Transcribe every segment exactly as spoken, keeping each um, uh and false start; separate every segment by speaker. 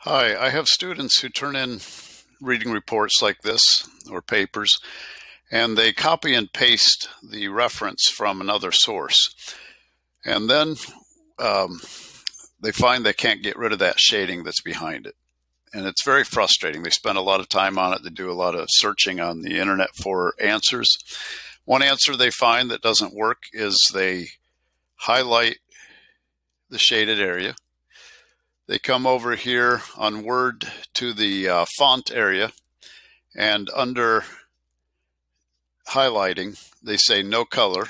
Speaker 1: Hi, I have students who turn in reading reports like this or papers, and they copy and paste the reference from another source. And then um, they find they can't get rid of that shading that's behind it. And it's very frustrating. They spend a lot of time on it. They do a lot of searching on the internet for answers. One answer they find that doesn't work is they highlight the shaded area. They come over here on Word to the uh, font area, and under highlighting, they say no color,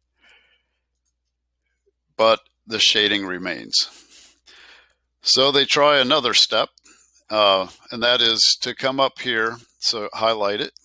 Speaker 1: but the shading remains. So they try another step, uh, and that is to come up here, so highlight it.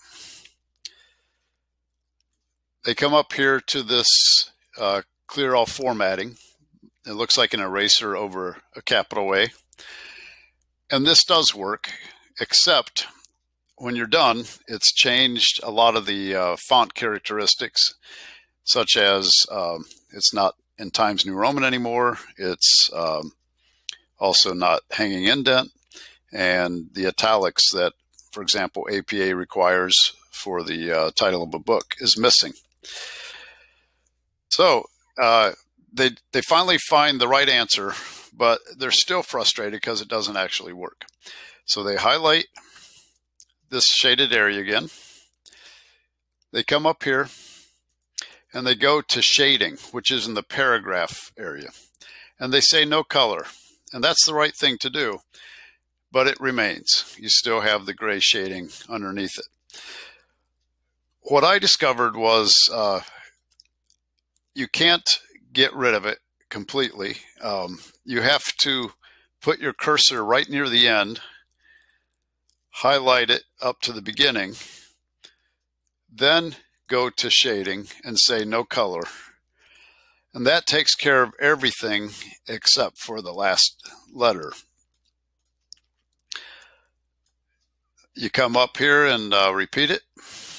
Speaker 1: They come up here to this uh, clear all formatting. It looks like an eraser over a capital A. And this does work, except when you're done, it's changed a lot of the uh, font characteristics, such as um, it's not in Times New Roman anymore. It's um, also not hanging indent, and the italics that, for example, A P A requires for the uh, title of a book is missing. So uh, they, they finally find the right answer, but they're still frustrated because it doesn't actually work. So they highlight this shaded area again. They come up here and they go to shading, which is in the paragraph area. And they say no color. And that's the right thing to do, but it remains. You still have the gray shading underneath it. What I discovered was uh, you can't get rid of it completely. Um, you have to put your cursor right near the end, highlight it up to the beginning, then go to shading and say no color. And that takes care of everything except for the last letter. You come up here and uh, repeat it.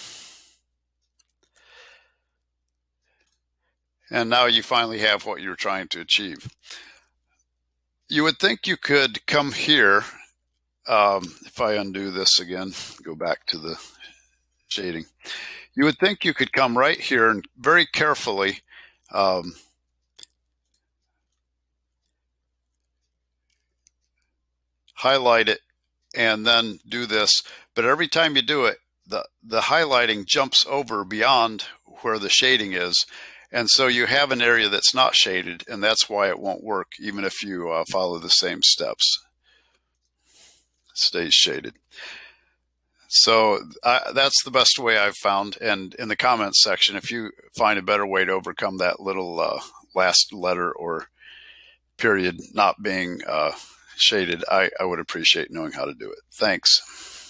Speaker 1: And now you finally have what you're trying to achieve. You would think you could come here. Um, if I undo this again, go back to the shading. You would think you could come right here and very carefully um, highlight it and then do this. But every time you do it, the, the highlighting jumps over beyond where the shading is. And so you have an area that's not shaded, and that's why it won't work, even if you uh, follow the same steps. It stays shaded. So uh, that's the best way I've found. And in the comments section, if you find a better way to overcome that little uh, last letter or period not being uh, shaded, I, I would appreciate knowing how to do it. Thanks.